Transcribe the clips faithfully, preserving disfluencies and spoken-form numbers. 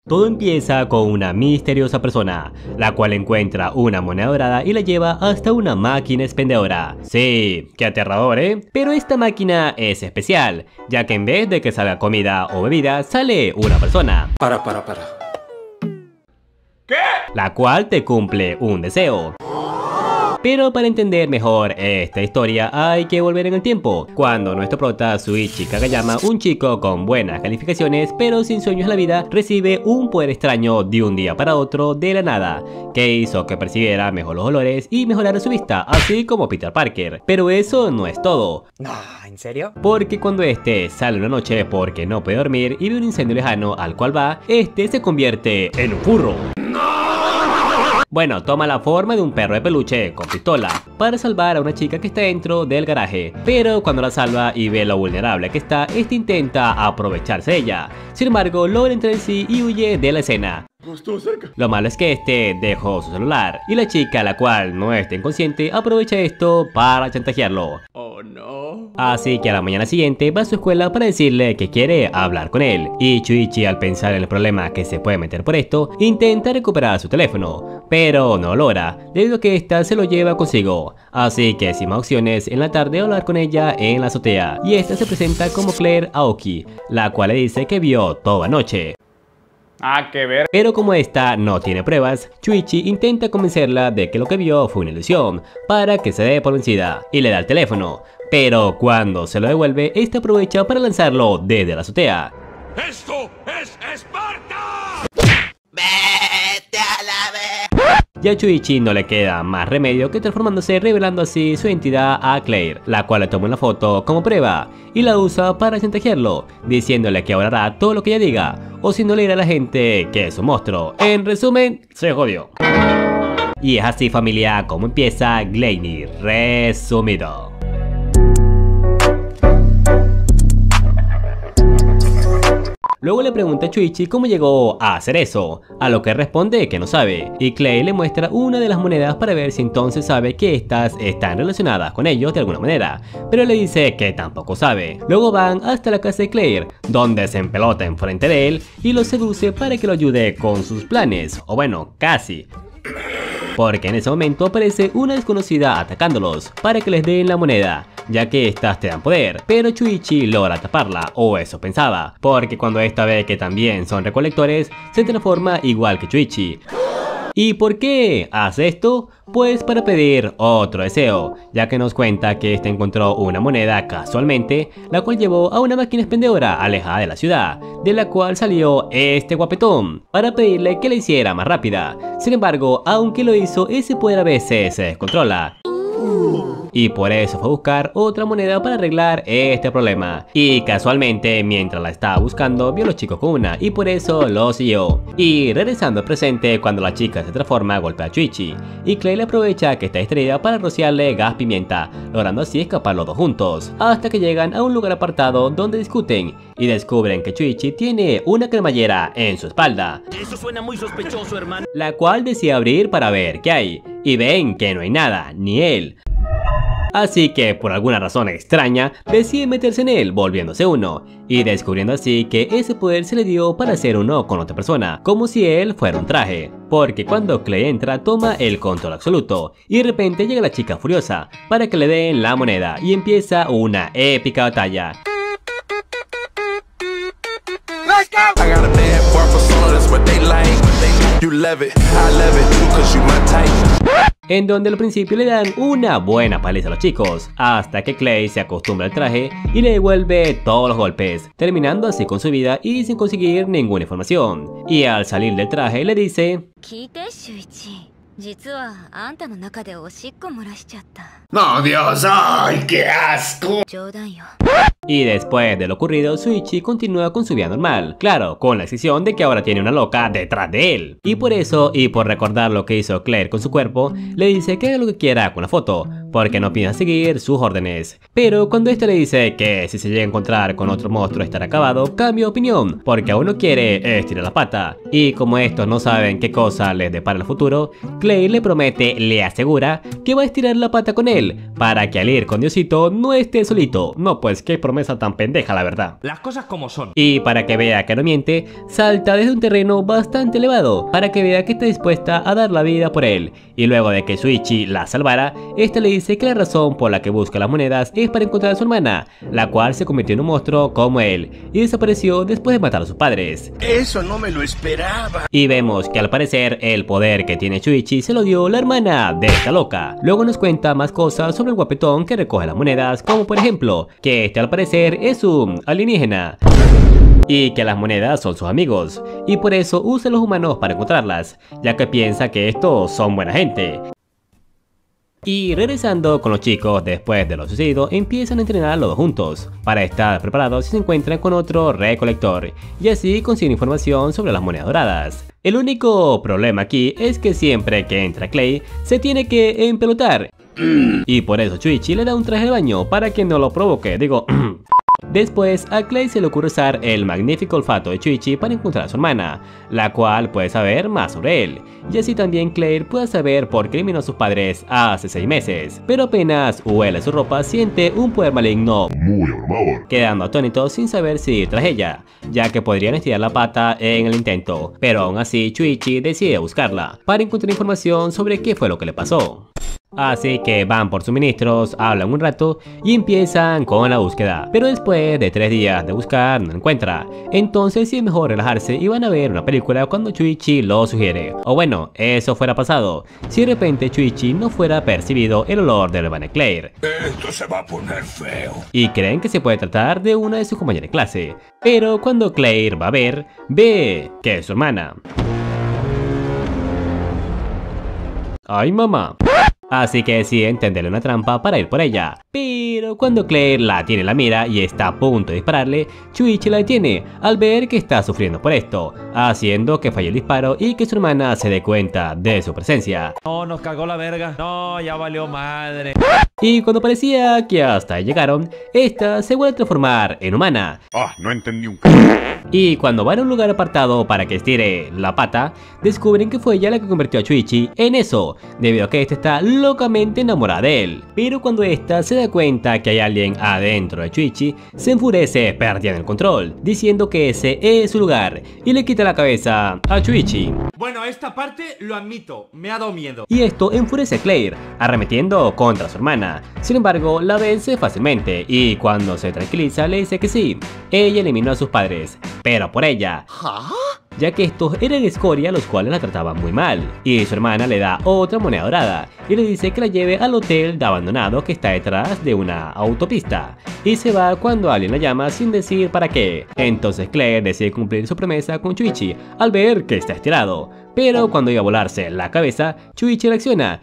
Todo empieza con una misteriosa persona, la cual encuentra una moneda dorada y la lleva hasta una máquina expendedora. Sí, qué aterrador, ¿eh? Pero esta máquina es especial, ya que en vez de que salga comida o bebida, sale una persona. Para, para, para. ¿Qué? La cual te cumple un deseo. Pero para entender mejor esta historia hay que volver en el tiempo, cuando nuestro prota Shuichi Kageyama, un chico con buenas calificaciones pero sin sueños en la vida, recibe un poder extraño de un día para otro de la nada, que hizo que percibiera mejor los olores y mejorara su vista, así como Peter Parker. Pero eso no es todo. No, ¿en serio? Porque cuando este sale una noche porque no puede dormir y ve un incendio lejano al cual va, este se convierte en un furro. Bueno, toma la forma de un perro de peluche con pistola para salvar a una chica que está dentro del garaje, pero cuando la salva y ve lo vulnerable que está, este intenta aprovecharse de ella. Sin embargo, logra entrar en sí y huye de la escena. Estuvo cerca. Lo malo es que este dejó su celular y la chica, la cual no está inconsciente, aprovecha esto para chantajearlo. Oh no. Así que a la mañana siguiente va a su escuela para decirle que quiere hablar con él. Y Shuichi, al pensar en el problema que se puede meter por esto, intenta recuperar su teléfono, pero no lo logra, debido a que esta se lo lleva consigo. Así que sin más opciones, en la tarde va a hablar con ella en la azotea, y esta se presenta como Claire Aoki, la cual le dice que vio todo anoche. Ah, qué ver. Pero como esta no tiene pruebas, Shuichi intenta convencerla de que lo que vio fue una ilusión, para que se dé por vencida, y le da el teléfono. Pero cuando se lo devuelve, esta aprovecha para lanzarlo desde la azotea. ¡Esto es Esparta! ¡Vete a la vez! Y a Shuichi no le queda más remedio que transformándose, revelando así su identidad a Claire, la cual le toma una foto como prueba y la usa para chantajearlo, diciéndole que ahora hará todo lo que ella diga, o si no le dirá a la gente que es un monstruo. En resumen, se jodió. Y es así, familia, como empieza Gleipnir resumido. Luego le pregunta a Shuichi cómo llegó a hacer eso, a lo que responde que no sabe, y Clay le muestra una de las monedas para ver si entonces sabe que estas están relacionadas con ellos de alguna manera, pero le dice que tampoco sabe. Luego van hasta la casa de Claire, donde se empelota enfrente de él y lo seduce para que lo ayude con sus planes, o bueno, casi. Porque en ese momento aparece una desconocida atacándolos para que les den la moneda, ya que estas te dan poder, pero Shuichi logra taparla, o eso pensaba, porque cuando esta ve que también son recolectores, se transforma igual que Shuichi. ¿Y por qué hace esto? Pues para pedir otro deseo, ya que nos cuenta que este encontró una moneda casualmente, la cual llevó a una máquina expendedora alejada de la ciudad, de la cual salió este guapetón, para pedirle que la hiciera más rápida. Sin embargo, aunque lo hizo, ese poder a veces se descontrola. Y por eso fue a buscar otra moneda para arreglar este problema. Y casualmente, mientras la estaba buscando, vio a los chicos con una y por eso lo siguió. Y regresando al presente, cuando la chica se transforma, golpea a Shuichi. Y Clay le aprovecha que está distraída para rociarle gas pimienta, logrando así escapar los dos juntos. Hasta que llegan a un lugar apartado donde discuten y descubren que Shuichi tiene una cremallera en su espalda. Eso suena muy sospechoso, hermano. La cual decide abrir para ver qué hay. Y ven que no hay nada, ni él. Así que por alguna razón extraña decide meterse en él volviéndose uno y descubriendo así que ese poder se le dio para ser uno con otra persona, como si él fuera un traje, porque cuando Clay entra toma el control absoluto y de repente llega la chica furiosa para que le den la moneda y empieza una épica batalla. En donde al principio le dan una buena paliza a los chicos, hasta que Clay se acostumbra al traje y le devuelve todos los golpes, terminando así con su vida y sin conseguir ninguna información. Y al salir del traje le dice: ¡No, Dios! ¡Ay, qué asco! Y después de lo ocurrido, Shuichi continúa con su vida normal, claro, con la excepción de que ahora tiene una loca detrás de él. Y por eso, y por recordar lo que hizo Claire con su cuerpo, le dice que haga lo que quiera con la foto, porque no piensa seguir sus órdenes. Pero cuando este le dice que si se llega a encontrar con otro monstruo estará acabado, cambia de opinión, porque aún no quiere estirar la pata. Y como estos no saben qué cosa les depara el futuro, Claire le promete, le asegura, que va a estirar la pata con él, para que al ir con Diosito no esté solito. No, pues qué promesa promesa tan pendeja, la verdad. Las cosas como son. Y para que vea que no miente, salta desde un terreno bastante elevado, para que vea que está dispuesta a dar la vida por él. Y luego de que Shuichi la salvara, esta le dice que la razón por la que busca las monedas es para encontrar a su hermana, la cual se convirtió en un monstruo como él, y desapareció después de matar a sus padres. Eso no me lo esperaba. Y vemos que al parecer el poder que tiene Shuichi se lo dio la hermana de esta loca. Luego nos cuenta más cosas sobre el guapetón que recoge las monedas, como por ejemplo, que este al parecer es un alienígena y que las monedas son sus amigos, y por eso usa a los humanos para encontrarlas, ya que piensa que estos son buena gente. Y regresando con los chicos después de lo sucedido, empiezan a entrenar los dos juntos, para estar preparados si se encuentran con otro recolector, y así consiguen información sobre las monedas doradas. El único problema aquí es que siempre que entra Clay, se tiene que empelotar, y por eso Shuichi le da un traje de baño para que no lo provoque, digo... Después a Clay se le ocurre usar el magnífico olfato de Shuichi para encontrar a su hermana, la cual puede saber más sobre él, y así también Claire puede saber por qué eliminó a sus padres hace seis meses, pero apenas huele su ropa siente un poder maligno muy abrumador, quedando atónito sin saber si ir tras ella, ya que podrían estirar la pata en el intento, pero aún así Shuichi decide buscarla, para encontrar información sobre qué fue lo que le pasó. Así que van por suministros, hablan un rato y empiezan con la búsqueda. Pero después de tres días de buscar no encuentra. Entonces sí es mejor relajarse y van a ver una película cuando Shuichi lo sugiere. O bueno, eso fuera pasado, si de repente Shuichi no fuera percibido el olor de la hermana Claire. Esto se va a poner feo. Y creen que se puede tratar de una de sus compañeras de clase. Pero cuando Claire va a ver, ve que es su hermana. ¡Ay, mamá! Así que decide tenderle una trampa para ir por ella. Pero cuando Claire la tiene en la mira y está a punto de dispararle, Shuichi la detiene al ver que está sufriendo por esto, haciendo que falle el disparo y que su hermana se dé cuenta de su presencia. No, nos cagó la verga. No, ya valió madre. Y cuando parecía que hasta ahí llegaron, esta se vuelve a transformar en humana. Ah, no entendí un Y cuando van a un lugar apartado para que estire la pata, descubren que fue ella la que convirtió a Shuichi en eso, debido a que este está locamente enamorada de él. Pero cuando esta se da cuenta que hay alguien adentro de Shuichi, se enfurece perdiendo el control, diciendo que ese es su lugar, y le quita la cabeza a Shuichi. Bueno, esta parte lo admito, me ha dado miedo. Y esto enfurece a Claire, arremetiendo contra su hermana. Sin embargo, la vence fácilmente, y cuando se tranquiliza le dice que sí, ella eliminó a sus padres, pero por ella, ya que estos eran escoria los cuales la trataban muy mal, y su hermana le da otra moneda dorada y le dice que la lleve al hotel de abandonado que está detrás de una autopista, y se va cuando alguien la llama sin decir para qué. Entonces Claire decide cumplir su promesa con Shuichi al ver que está estirado, pero cuando iba a volarse la cabeza, Shuichi reacciona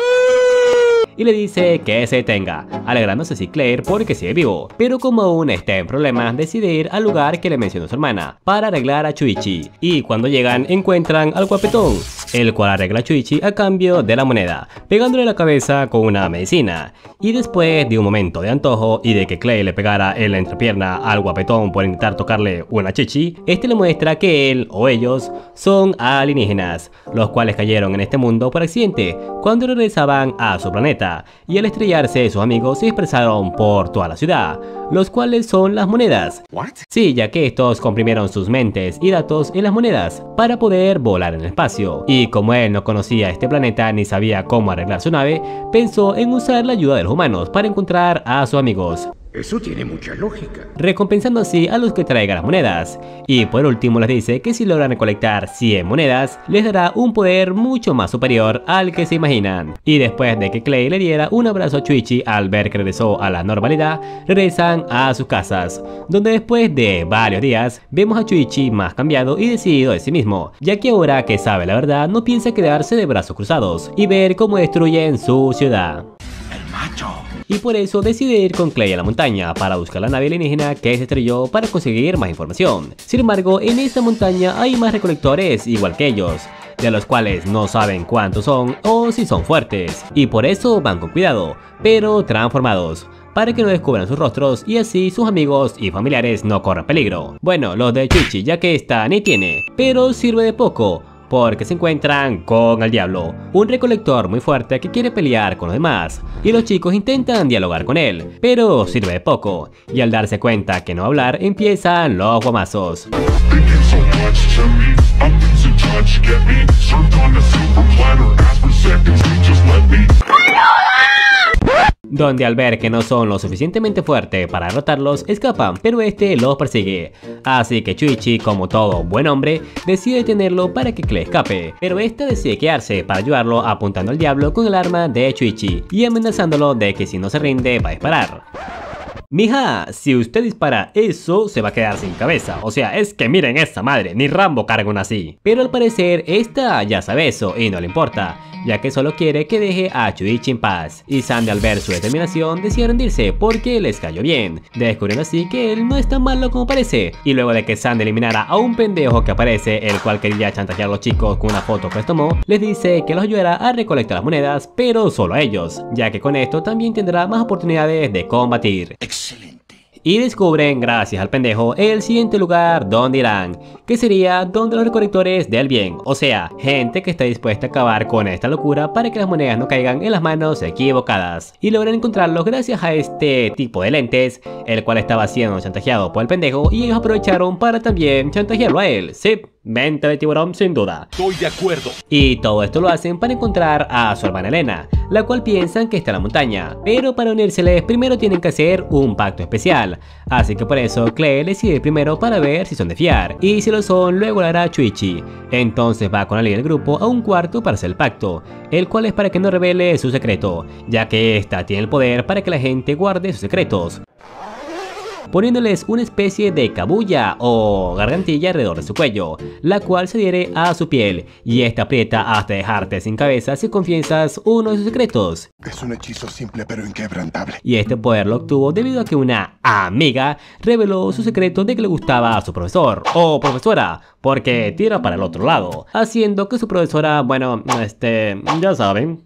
y le dice que se detenga, alegrándose así Claire porque sigue vivo, pero como aún está en problemas decide ir al lugar que le mencionó su hermana para arreglar a Shuichi, y cuando llegan encuentran al guapetón, el cual arregla a Shuichi a cambio de la moneda, pegándole la cabeza con una medicina. Y después de un momento de antojo y de que Clay le pegara en la entrepierna al guapetón por intentar tocarle una chichi, este le muestra que él o ellos son alienígenas, los cuales cayeron en este mundo por accidente cuando regresaban a su planeta, y al estrellarse sus amigos se dispersaron por toda la ciudad, los cuales son las monedas. ¿What? Sí, ya que estos comprimieron sus mentes y datos en las monedas para poder volar en el espacio, y como él no conocía este planeta ni sabía cómo arreglar su nave, pensó en usar la ayuda de los humanos para encontrar a sus amigos, Eso tiene mucha lógica. recompensando así a los que traigan las monedas. Y por último les dice que si logran recolectar cien monedas, les dará un poder mucho más superior al que se imaginan. Y después de que Clay le diera un abrazo a Shuichi al ver que regresó a la normalidad, regresan a sus casas, donde después de varios días, vemos a Shuichi más cambiado y decidido de sí mismo, ya que ahora que sabe la verdad no piensa quedarse de brazos cruzados y ver cómo destruyen su ciudad. El macho. Y por eso decide ir con Clay a la montaña para buscar la nave alienígena que se estrelló para conseguir más información. Sin embargo, en esta montaña hay más recolectores igual que ellos, de los cuales no saben cuántos son o si son fuertes, y por eso van con cuidado, pero transformados, para que no descubran sus rostros y así sus amigos y familiares no corran peligro. Bueno, los de Shuichi, ya que esta ni tiene, pero sirve de poco, porque se encuentran con el diablo, un recolector muy fuerte que quiere pelear con los demás, y los chicos intentan dialogar con él, pero sirve de poco, y al darse cuenta que no va a hablar empiezan los guamazos. Donde al ver que no son lo suficientemente fuertes para derrotarlos, escapan, pero este los persigue. Así que Shuichi, como todo buen hombre, decide detenerlo para que Clay escape, pero este decide quedarse para ayudarlo apuntando al diablo con el arma de Shuichi y amenazándolo de que si no se rinde va a disparar. Mija, si usted dispara eso, se va a quedar sin cabeza. O sea, es que miren esa madre, ni Rambo carga una así. Pero al parecer, esta ya sabe eso y no le importa, ya que solo quiere que deje a Shuichi en paz. Y Sandy, al ver su determinación, decide rendirse porque les cayó bien, descubriendo así que él no es tan malo como parece. Y luego de que Sandy eliminara a un pendejo que aparece, el cual quería chantajear a los chicos con una foto que les tomó, les dice que los ayudará a recolectar las monedas, pero solo a ellos, ya que con esto también tendrá más oportunidades de combatir. Y descubren, gracias al pendejo, el siguiente lugar donde irán, que sería donde los recolectores del bien, o sea, gente que está dispuesta a acabar con esta locura para que las monedas no caigan en las manos equivocadas. Y logran encontrarlos gracias a este tipo de lentes, el cual estaba siendo chantajeado por el pendejo y ellos aprovecharon para también chantajearlo a él. Sí, mente de tiburón sin duda. Estoy de acuerdo. Y todo esto lo hacen para encontrar a su hermana Elena, la cual piensan que está en la montaña, pero para unírseles primero tienen que hacer un pacto especial. Así que por eso Clay decide primero para ver si son de fiar, y si lo son luego lo hará Shuichi. Entonces va con alguien del grupo a un cuarto para hacer el pacto, el cual es para que no revele su secreto, ya que ésta tiene el poder para que la gente guarde sus secretos, poniéndoles una especie de cabulla o gargantilla alrededor de su cuello, la cual se adhiere a su piel y esta aprieta hasta dejarte sin cabeza si confiesas uno de sus secretos. Es un hechizo simple pero inquebrantable. Y este poder lo obtuvo debido a que una amiga reveló su secreto de que le gustaba a su profesor o profesora, porque tira para el otro lado, haciendo que su profesora, bueno, este, ya saben.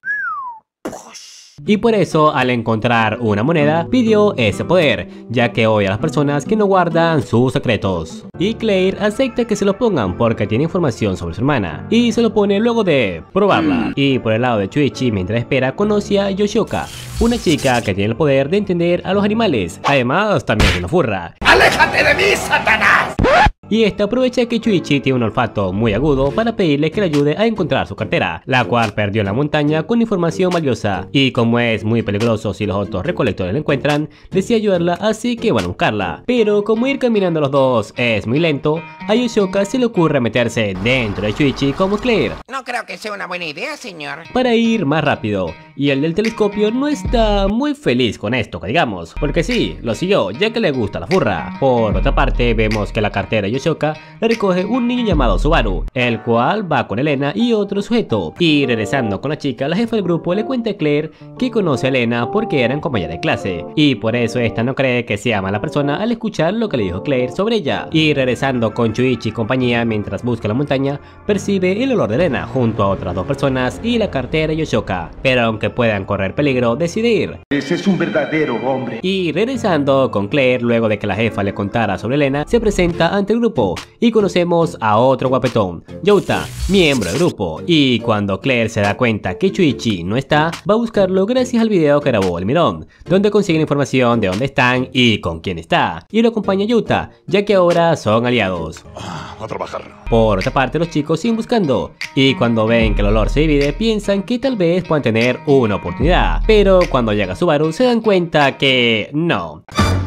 Y por eso, al encontrar una moneda, pidió ese poder, ya que odia a las personas que no guardan sus secretos. Y Claire acepta que se lo pongan porque tiene información sobre su hermana, y se lo pone luego de probarla. Y por el lado de Shuichi, mientras espera, conoce a Yoshioka, una chica que tiene el poder de entender a los animales, además también es una furra. ¡Aléjate de mí, Satanás! Y esta aprovecha que Shuichi tiene un olfato muy agudo para pedirle que le ayude a encontrar su cartera, la cual perdió en la montaña con información valiosa. Y como es muy peligroso si los otros recolectores la encuentran, decide ayudarla, así que van a buscarla. Pero como ir caminando los dos es muy lento, a Yoshioka se le ocurre meterse dentro de Shuichi como Claire, No creo que sea una buena idea, señor. para ir más rápido. Y el del telescopio no está muy feliz con esto, que digamos, porque sí, lo siguió ya que le gusta la furra. Por otra parte, vemos que la cartera de Yoshioka la recoge un niño llamado Subaru, el cual va con Elena y otro sujeto. Y regresando con la chica, la jefa del grupo le cuenta a Claire que conoce a Elena porque eran compañeras de clase, y por eso esta no cree que sea mala persona al escuchar lo que le dijo Claire sobre ella. Y regresando con Shuichi y compañía mientras busca la montaña, percibe el olor de Elena junto a otras dos personas y la cartera de Yoshioka, pero aunque puedan correr peligro, decide ir. Ese es un verdadero hombre. Y regresando con Claire, luego de que la jefa le contara sobre Elena, se presenta ante el grupo y conocemos a otro guapetón, Youta, miembro del grupo. Y cuando Claire se da cuenta que Shuichi no está, va a buscarlo gracias al video que grabó el Mirón, donde consiguen información de dónde están y con quién está, y lo acompaña Youta, ya que ahora son aliados. Ah, a trabajar. Por otra parte, los chicos siguen buscando, y cuando ven que el olor se divide, piensan que tal vez puedan tener una oportunidad, pero cuando llega Subaru se dan cuenta que no,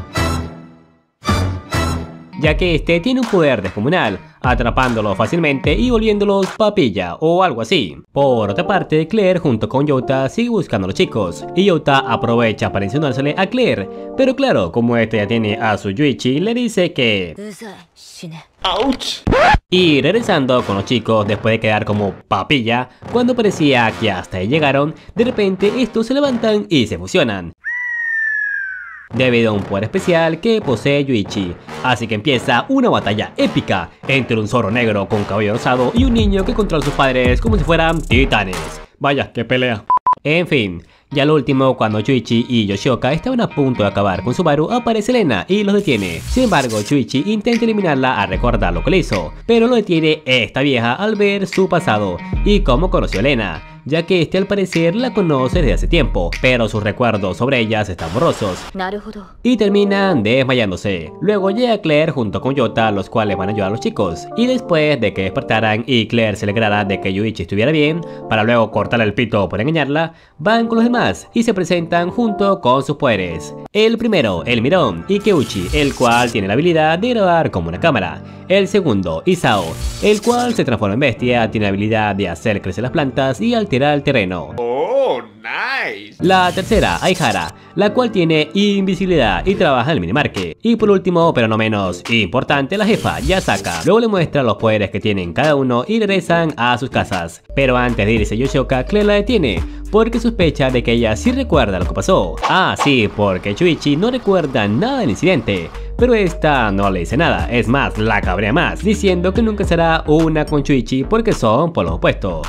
ya que este tiene un poder descomunal, atrapándolos fácilmente y volviéndolos papilla o algo así. Por otra parte, Claire junto con Youta sigue buscando a los chicos, y Youta aprovecha para insinuársele a Claire, pero claro, como este ya tiene a su Shuichi, le dice que... ¡Auch! Y regresando con los chicos después de quedar como papilla, cuando parecía que hasta ahí llegaron, de repente estos se levantan y se fusionan, debido a un poder especial que posee Shuichi. Así que empieza una batalla épica entre un zorro negro con cabello rosado y un niño que controla a sus padres como si fueran titanes. Vaya, qué pelea. En fin, ya lo último, cuando Chuichi y Yoshioka estaban a punto de acabar con Subaru, aparece Lena y los detiene. Sin embargo, Chuichi intenta eliminarla a recordar lo que le hizo, pero lo detiene esta vieja al ver su pasado y cómo conoció a Lena, ya que este al parecer la conoce desde hace tiempo, pero sus recuerdos sobre ellas están borrosos y terminan desmayándose. Luego llega Claire junto con Yota, los cuales van a ayudar a los chicos, y después de que despertaran y Claire se alegrara de que Yuichi estuviera bien, para luego cortarle el pito por engañarla, van con los demás y se presentan junto con sus poderes. El primero, el Mirón, Ikeuchi, el cual tiene la habilidad de grabar como una cámara. El segundo, Isao, el cual se transforma en bestia, tiene la habilidad de hacer crecer las plantas y alterar el terreno. Oh, nice. La tercera, Aihara, la cual tiene invisibilidad y trabaja en el minimarket. Y por último, pero no menos importante, la jefa, Yasaka. Luego le muestra los poderes que tienen cada uno y regresan a sus casas. Pero antes de irse Yoshioka, Claire la detiene, porque sospecha de que ella sí recuerda lo que pasó. Ah, sí, porque Chuichi no recuerda nada del incidente. Pero esta no le dice nada, es más, la cabrea más, diciendo que nunca será una con Chuichi porque son por los opuestos.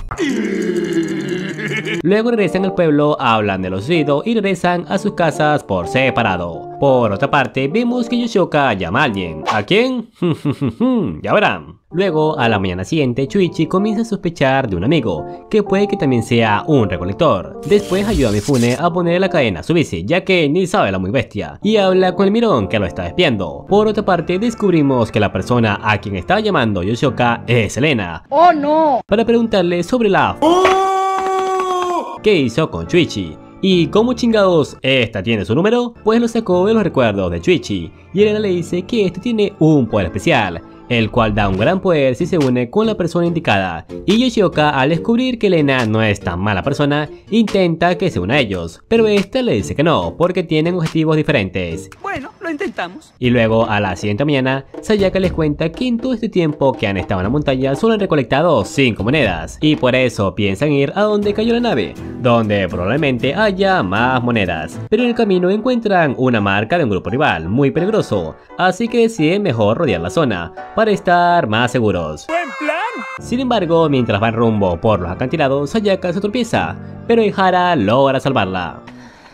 Luego regresan al pueblo, hablan de lo sucedido y regresan a sus casas por separado. Por otra parte, vemos que Yoshioka llama a alguien. ¿A quién? Ya verán. Luego, a la mañana siguiente, Chuichi comienza a sospechar de un amigo, que puede que también sea un recolector. Después ayuda a Mifune a poner la cadena a su bici, ya que ni sabe la muy bestia, y habla con el Mirón que lo está espiando. Por otra parte, descubrimos que la persona a quien está llamando Yoshioka es Elena. ¡Oh, no! Para preguntarle sobre la que hizo con Chuichi. ¿Y cómo chingados esta tiene su número? Pues lo sacó de los recuerdos de Chuichi, y Elena le dice que este tiene un poder especial, el cual da un gran poder si se une con la persona indicada. Y Yoshioka, al descubrir que Elena no es tan mala persona, intenta que se una a ellos, pero esta le dice que no, porque tienen objetivos diferentes. Bueno, lo intentamos. Y luego, a la siguiente mañana, Sayaka les cuenta que en todo este tiempo que han estado en la montaña solo han recolectado cinco monedas, y por eso piensan ir a donde cayó la nave, donde probablemente haya más monedas. Pero en el camino encuentran una marca de un grupo rival muy peligroso, así que deciden mejor rodear la zona para estar más seguros. ¡Buen plan! Sin embargo, mientras van rumbo por los acantilados, Sayaka se tropieza, pero Ihara logra salvarla.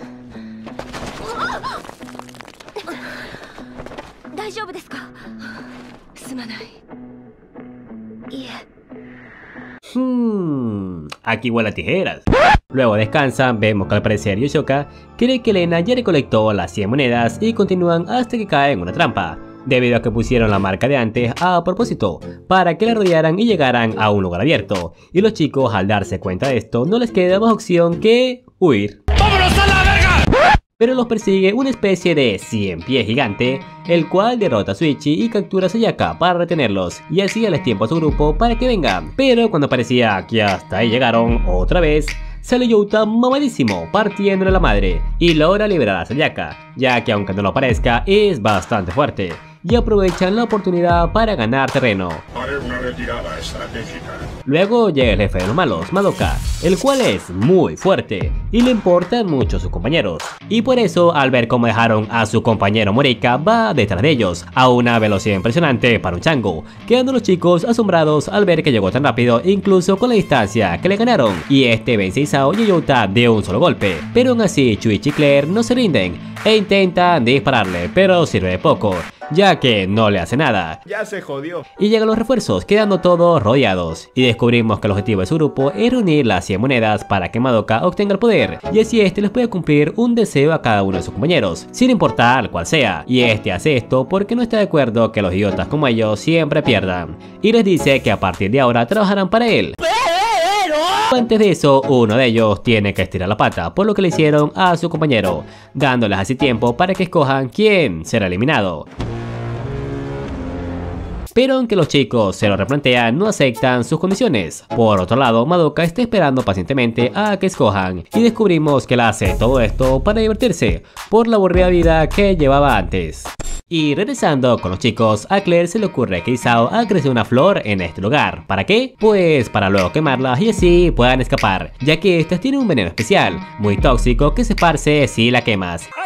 Hmm, aquí huele a tijeras. Luego descansan, vemos que al parecer Yoshioka cree que Elena ya recolectó las cien monedas y continúan hasta que cae en una trampa, debido a que pusieron la marca de antes a propósito, para que la rodearan y llegaran a un lugar abierto, y los chicos al darse cuenta de esto no les queda más opción que huir. ¡Vámonos a la verga! Pero los persigue una especie de cien pies gigante, el cual derrota a Shuichi y captura a Sayaka para retenerlos, y así darles tiempo a su grupo para que vengan. Pero cuando parecía que hasta ahí llegaron otra vez, sale Yota mamadísimo, partiéndole la madre, y logra liberar a Sayaka, ya que aunque no lo parezca, es bastante fuerte, y aprovechan la oportunidad para ganar terreno. Haré una retirada estratégica. Luego llega el jefe de los malos, Madoka, el cual es muy fuerte y le importan mucho a sus compañeros, y por eso al ver cómo dejaron a su compañero Morika va detrás de ellos a una velocidad impresionante para un chango, quedando los chicos asombrados al ver que llegó tan rápido incluso con la distancia que le ganaron, y este vence a Isao y a Yota de un solo golpe. Pero aún así Chuichi y Claire no se rinden e intentan dispararle, pero sirve de poco, ya que no le hace nada. Ya se jodió. Y llegan los refuerzos, quedando todos rodeados, y descubrimos que el objetivo de su grupo es reunir las cien monedas para que Madoka obtenga el poder, y así este les puede cumplir un deseo a cada uno de sus compañeros, sin importar cuál sea. Y este hace esto porque no está de acuerdo que los idiotas como ellos siempre pierdan, y les dice que a partir de ahora trabajarán para él. Antes de eso, uno de ellos tiene que estirar la pata por lo que le hicieron a su compañero, dándoles así tiempo para que escojan quién será eliminado. Pero aunque los chicos se lo replantean, no aceptan sus condiciones. Por otro lado, Madoka está esperando pacientemente a que escojan, y descubrimos que él hace todo esto para divertirse por la aburrida vida que llevaba antes. Y regresando con los chicos, a Claire se le ocurre que Isao ha crecido una flor en este lugar. ¿Para qué? Pues para luego quemarlas y así puedan escapar, ya que estas tienen un veneno especial, muy tóxico que se esparce si la quemas. Así se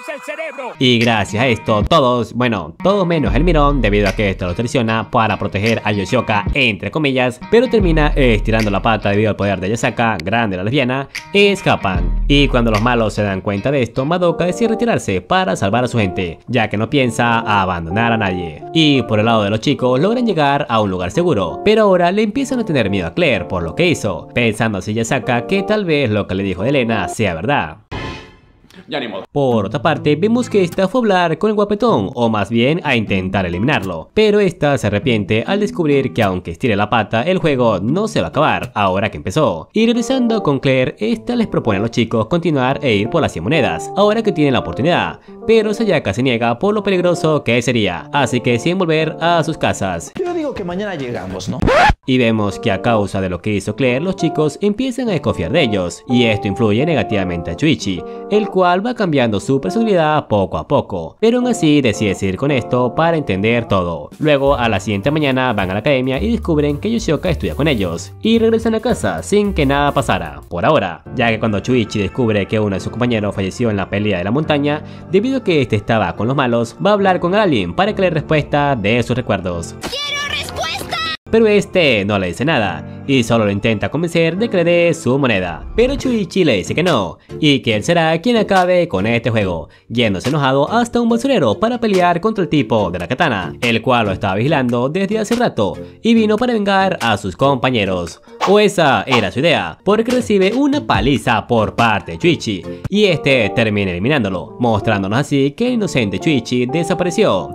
el cerebro. Y gracias a esto, todos, bueno, todos menos el Mirón, debido a que esto lo traiciona para proteger a Yoshioka, entre comillas, pero termina estirando la pata debido al poder de Yasaka, grande la lesbiana, escapan. Y cuando los malos se dan cuenta de esto, Madoka decide retirarse para salvar a su gente, ya que no piensa abandonar a nadie. Y por el lado de los chicos, logran llegar a un lugar seguro, pero ahora le empiezan a tener miedo a Claire por lo que hizo, pensando así Yasaka que tal vez lo que le dijo Elena sea verdad. Ya ni modo. Por otra parte, vemos que esta fue a hablar con el guapetón, o más bien a intentar eliminarlo, pero esta se arrepiente al descubrir que aunque estire la pata, el juego no se va a acabar, ahora que empezó. Y regresando con Claire, esta les propone a los chicos continuar e ir por las cien monedas, ahora que tienen la oportunidad, pero Sayaka se niega por lo peligroso que sería, así que deciden volver a sus casas. Yo digo que mañana llegamos, ¿no? Y vemos que a causa de lo que hizo Claire, los chicos empiezan a desconfiar de ellos, y esto influye negativamente a Shuichi, el cual va cambiando su personalidad poco a poco, pero aún así decide seguir con esto para entender todo. Luego a la siguiente mañana van a la academia y descubren que Yoshioka estudia con ellos, y regresan a casa sin que nada pasara, por ahora, ya que cuando Shuichi descubre que uno de sus compañeros falleció en la pelea de la montaña, debido a que este estaba con los malos, va a hablar con alguien para que le dé respuesta de sus recuerdos. Pero este no le dice nada, y solo lo intenta convencer de que le dé su moneda. Pero Shuichi le dice que no, y que él será quien acabe con este juego, yéndose enojado hasta un basurero para pelear contra el tipo de la katana, el cual lo estaba vigilando desde hace rato, y vino para vengar a sus compañeros. O esa era su idea, porque recibe una paliza por parte de Shuichi, y este termina eliminándolo, mostrándonos así que el inocente Shuichi desapareció.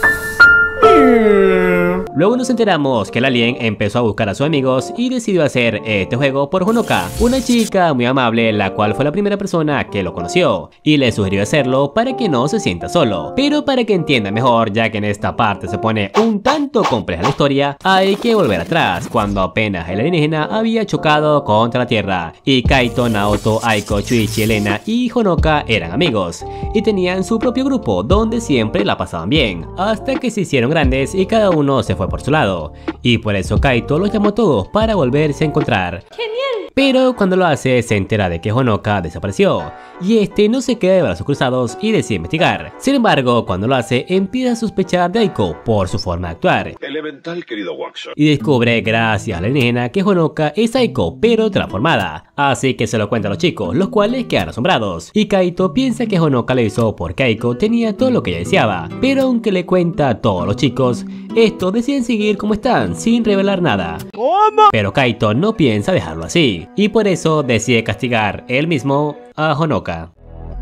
Luego nos enteramos que el alien empezó a buscar a sus amigos y decidió hacer este juego por Honoka, una chica muy amable, la cual fue la primera persona que lo conoció, y le sugirió hacerlo para que no se sienta solo. Pero para que entienda mejor, ya que en esta parte se pone un tanto compleja la historia, hay que volver atrás, cuando apenas el alienígena había chocado contra la Tierra, y Kaito, Naoto, Aiko, Shuichi, Elena y Honoka eran amigos, y tenían su propio grupo donde siempre la pasaban bien, hasta que se hicieron grandes y cada uno se fue por su lado, y por eso Kaito los llamó a todos para volverse a encontrar. ¡Genial! Pero cuando lo hace se entera de que Honoka desapareció, y este no se queda de brazos cruzados y decide investigar. Sin embargo, cuando lo hace empieza a sospechar de Aiko por su forma de actuar. Elemental, querido Watson. Y descubre, gracias a la alienígena, que Honoka es Aiko, pero transformada. Así que se lo cuenta a los chicos, los cuales quedan asombrados. Y Kaito piensa que Honoka le hizo porque Aiko tenía todo lo que ella deseaba. Pero aunque le cuenta a todos los chicos, estos deciden seguir como están, sin revelar nada. ¿Cómo? Pero Kaito no piensa dejarlo así, y por eso decide castigar él mismo a Honoka.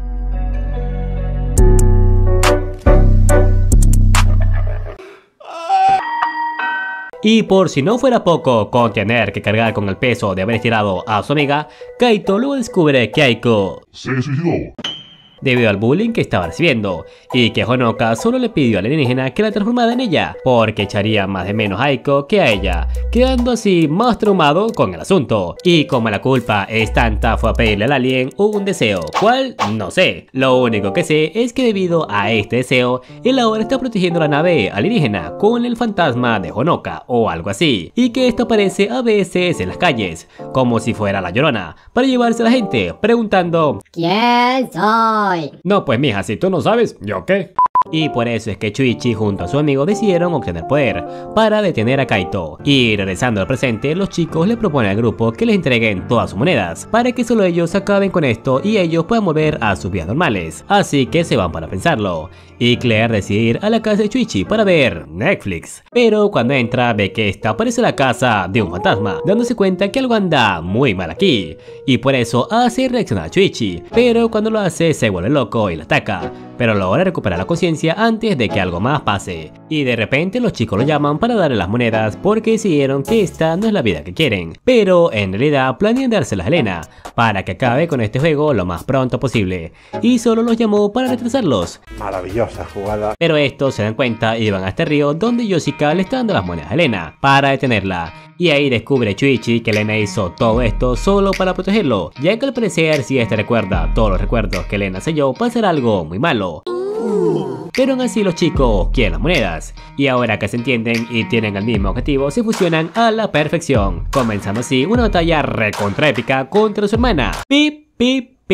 Y por si no fuera poco con tener que cargar con el peso de haber estirado a su amiga, Kaito luego descubre que Aiko Se suicidó. debido al bullying que estaba recibiendo, y que Honoka solo le pidió al alienígena que la transformara en ella, porque echaría más de menos a Aiko que a ella, quedando así más traumado con el asunto. Y como la culpa es tanta, fue a pedirle al alien un deseo, ¿cuál? No sé. Lo único que sé es que debido a este deseo, él ahora está protegiendo la nave alienígena con el fantasma de Honoka o algo así, y que esto aparece a veces en las calles, como si fuera la Llorona, para llevarse a la gente, preguntando ¿Quién soy? no, pues mija, si tú no sabes, ¿yo qué? Y por eso es que Shuichi junto a su amigo decidieron obtener poder para detener a Kaito. Y regresando al presente, los chicos le proponen al grupo que les entreguen todas sus monedas para que solo ellos acaben con esto y ellos puedan volver a sus vidas normales. Así que se van para pensarlo. Y Claire decide ir a la casa de Shuichi para ver Netflix. Pero cuando entra ve que esta parece la casa de un fantasma, dándose cuenta que algo anda muy mal aquí. Y por eso hace reaccionar a Shuichi. Pero cuando lo hace se vuelve loco y la ataca. Pero logra recuperar la conciencia antes de que algo más pase. Y de repente los chicos lo llaman para darle las monedas porque decidieron que esta no es la vida que quieren. Pero en realidad planean dárselas a Elena para que acabe con este juego lo más pronto posible. Y solo los llamó para retrasarlos. Maravillosa jugada. Pero estos se dan cuenta y van a este río donde Yoshika le está dando las monedas a Elena para detenerla. Y ahí descubre Shuichi que Elena hizo todo esto solo para protegerlo, ya que al parecer si este recuerda todos los recuerdos que Elena selló pasará algo muy malo. Pero aún así los chicos quieren las monedas, y ahora que se entienden y tienen el mismo objetivo se fusionan a la perfección, comenzando así una batalla recontra épica contra su hermana. Pip, pip, pip,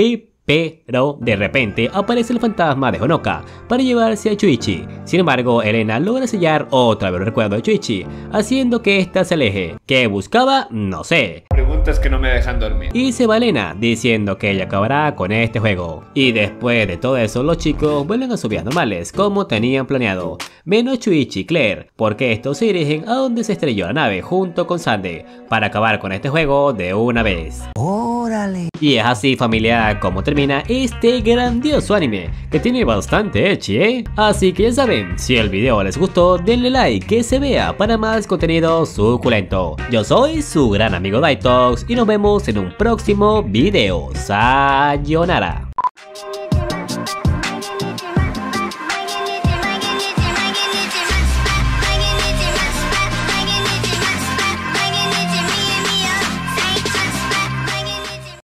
Pero de repente aparece el fantasma de Honoka para llevarse a Chuichi. Sin embargo, Elena logra sellar otra vez el recuerdo de Chuichi, haciendo que ésta se aleje. ¿Qué buscaba? No sé. Preguntas que no me dejan dormir. Y se va Elena, diciendo que ella acabará con este juego. Y después de todo eso, los chicos vuelven a sus vidas normales, como tenían planeado. Menos Chuichi y Claire, porque estos se dirigen a donde se estrelló la nave junto con Sande, para acabar con este juego de una vez. Órale. Y es así, familia, como termina este grandioso anime, que tiene bastante ecchi, ¿eh? Así que ya saben, si el video les gustó, denle like, que se vea para más contenido suculento. Yo soy su gran amigo Daitox y nos vemos en un próximo video. Sayonara.